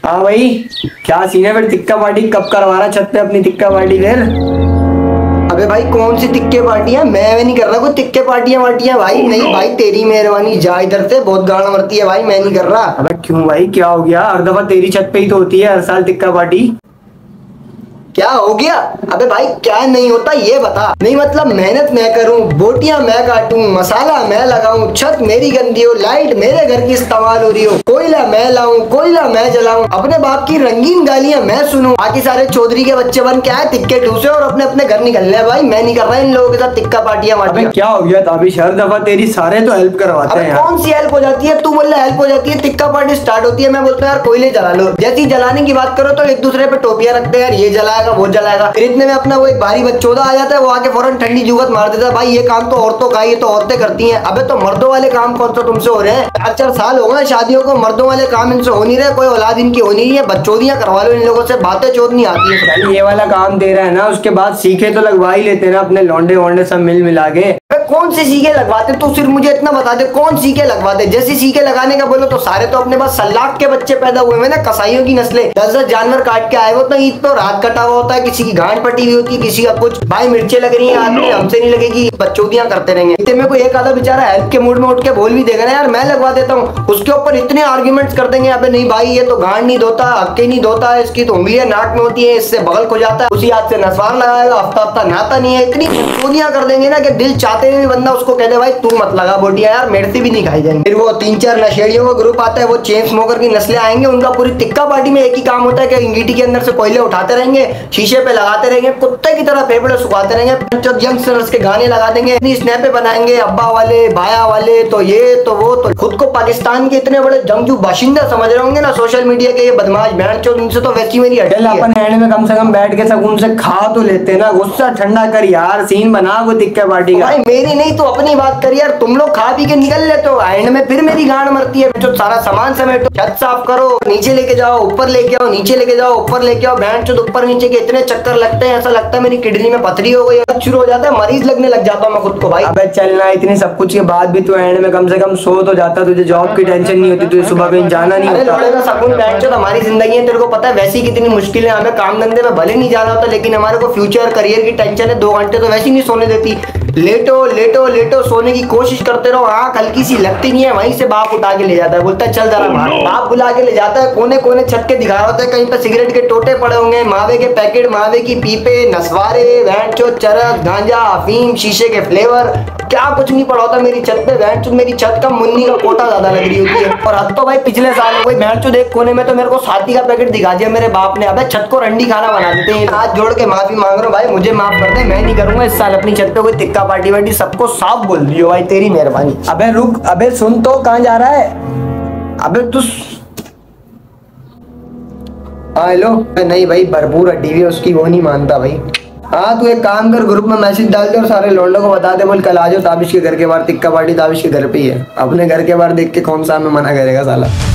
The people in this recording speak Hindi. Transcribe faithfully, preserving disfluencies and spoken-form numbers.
हाँ भाई, क्या सीन है फिर? तिक्का पार्टी कब करवा रहा छत पे अपनी तिक्का पार्टी फिर? अबे भाई कौन सी तिक्के पार्टियां? मैं नहीं कर रहा कोई तिक्के पार्टियां वार्टियां भाई। नहीं भाई तेरी मेहरबानी, जा इधर से, बहुत गाड़ मरती है भाई, मैं नहीं कर रहा। अबे क्यों भाई, क्या हो गया? हर दफा तेरी छत पे ही तो होती है हर साल तिक्का पार्टी। क्या हो गया? अबे भाई क्या नहीं होता ये बता। नहीं मतलब मेहनत मैं करूं, बोटियां मैं काटूं, मसाला मैं लगाऊं, छत मेरी गंदी हो, लाइट मेरे घर की इस्तेमाल हो रही हो, कोयला मैं लाऊं, कोयला मैं जलाऊं, अपने बाप की रंगीन गालियां मैं सुनूं, बाकी सारे चौधरी के बच्चे बन के आए तिक्के ठूसे और अपने अपने घर निकल रहे। भाई मैं नहीं कर रहा इन लोगों के साथ तिक्का पार्टियां वार्टियां। क्या हो गया ताबिश? हर दफा तेरी सारे तो हेल्प करवाते हैं। कौन सी हेल्प हो जाती है? तू बोल रहा हेल्प हो जाती है, तिक्का पार्टी स्टार्ट होती है, मैं बोलता हूँ यार कोयले जला लो। जैसी जलाने की बात करो तो एक दूसरे पे टोपियां रखते हैं, यार ये जलाएगा वो जलाएगा। इतने में अपना वो एक भारी बच्चोदा आ जाता है, वो आके फौरन ठंडी जुगत मार देता है, भाई ये काम तो औरतों का, ये तो औरतें करती हैं। अबे तो मर्दों वाले काम कौन सा तुमसे हो रहे हैं? चार चार साल हो गए शादियों को, मर्दों वाले काम इनसे हो नहीं रहे, कोई औलाद इनकी हो नहीं रही है, बच्चोदियां करवा लो इन लोगों से, बातें चोद नहीं आती है। ये वाला काम दे रहा है ना, उसके बाद सीखे तो लगवा ही लेते ना अपने लौंडे वोंडे सब मिल मिला के। कौन से सीखे लगवाते? तू सिर्फ मुझे इतना बता दे कौन सीखे लगवाते? जैसे सीखे लगाने का बोलो तो सारे तो अपने पास सलाख के बच्चे पैदा हुए हैं ना, कसाईयों की नस्लें, दस दस जानवर काट के आए हो, तो ईद तो रात कटा हुआ होता है, किसी की गांठ पटी हुई होती है, किसी का कुछ। भाई मिर्चे लग रही है हाथ में, हमसे नहीं लगेगी, बच्चोदियां करते रहेंगे। इतने में कोई एक आधा बेचारा हेल्प के मूड में उठ के बोल भी देगा ना यार मैं लगवा देता हूँ, उसके ऊपर इतने आर्ग्यूमेंट्स कर देंगे। अबे नहीं भाई ये तो गांठ नहीं धोता, हक्के नहीं धोता है, इसकी तो उंगलियां नाक में होती है, इससे बगल खो जाता है, उसी हाथ से नसवार लगाएगा, हफ्ता हफ्ता नहाता नहीं है। इतनी चोदियां कर देंगे ना कि दिल चाहते हुए बंदा उसको कहते भाई तू मत लगा बोटियां यार, मेरे से भी नहीं खाई जाएंगे। फिर वो तीन चार नशेड़ियों का ग्रुप आता है, वो चेन स्मोकर की नस्लें आएंगे, उनका पूरी तिक्का पार्टी में एक ही काम होता है कि इंगीटी के अंदर से कोयले उठाते रहेंगे, शीशे पे लगाते रहेंगे, कुत्ते की तरह फेफड़े सुखाते रहेंगे, यंगस्टर्स के गाने लगा देंगे, इतनी स्नैपे बनाएंगे, अब्बा वाले भाया वाले, तो ये तो वो, तो खुद को पाकिस्तान के इतने बड़े जंगजू बाशिंदा समझ रहे होंगे ना सोशल मीडिया के ये बदमाश बैंड चो, इनसे तो वैसी मेरी हटल। अपन हैंड में कम से कम बैठ के सुकून से खा तो लेते ना, गुस्सा ठंडा कर यार, सीन बना वो तिक्का पार्टी का। भाई मेरी नहीं तो अपनी बात कर यार, तुम लोग खा पी के निकल लेते हो, एंड में फिर मेरी गांड मरती है। जो सारा सामान समेटो, छत साफ करो, नीचे लेके जाओ, ऊपर लेके आओ, नीचे लेके जाओ, ऊपर लेके आओ, बैंड चो ऊपर नीचे के इतने चक्कर लगते हैं, ऐसा लगता है मेरी किडनी में पथरी हो गई, शुरू हो जाता है, मरीज लगने लग जाता हूँ मैं खुद को। भाई अबे चलना, इतनी सब कुछ के बाद भी तू एंड में कम से कम सो तो जाता, तुझे जॉब की टेंशन नहीं होती, तुझे सुबह कहीं जाना नहीं होता। अरे सकून बैंड चो हमारी जिंदगी है, तेरे को पता है वैसी कितनी मुश्किल है, हमें काम धंधे में भले नहीं जाना होता, लेकिन हमारे को फ्यूचर करियर की टेंशन है, दो घंटे तो वैसे ही नहीं सोने देती। लेटो लेटो लेटो सोने की कोशिश करते रहो, आंख हल्की सी लगती नहीं है, वहीं से बाप उठा के ले जाता है, बोलता है चल जरा बाहर, बाप बुला के ले जाता है, कोने कोने छत के दिखा रहा होता है, कहीं पे सिगरेट के टोटे पड़े होंगे, मावे के पैकेट, मावे की पीपे, नसवारे, बैंड चो, चरस, गांजा, अफीम, शीशे के फ्लेवर, क्या कुछ नहीं पड़ा होता मेरी छत पे। बैंड चो मेरी छत का मुन्नी का कोटा ज्यादा लग रही होती है। और अब तो भाई पिछले साल कोई बैंड चो देख कोने में तो मेरे को साथी का पैकेट दिखा दिया मेरे बाप ने। अबे छत को रंडी खाना बना देते हैं। हाथ जोड़ के माफी मांग रहा हूँ भाई, मुझे माफ कर दे, मैं नहीं करूंगा इस साल अपनी छत पे कोई तिक्का पार्टी वार्टी, सबको साफ बोल दियो भाई, तेरी मेहरबानी। अबे रुक, अबे सुन तो, कहाँ जा रहा है? अबे तू हाँ हेलो। नहीं भाई भरपूर हड्डी हुई है उसकी, वो नहीं मानता भाई। हाँ तू एक काम कर, ग्रुप में मैसेज डाल दे और सारे लौंडों को बता दे, बोल कल आ जाओ ताबिश के घर के बाहर, तिक्का पार्टी ताबिश के घर पे ही है। अपने घर के बाहर देख के कौन सा हमें मना करेगा साला।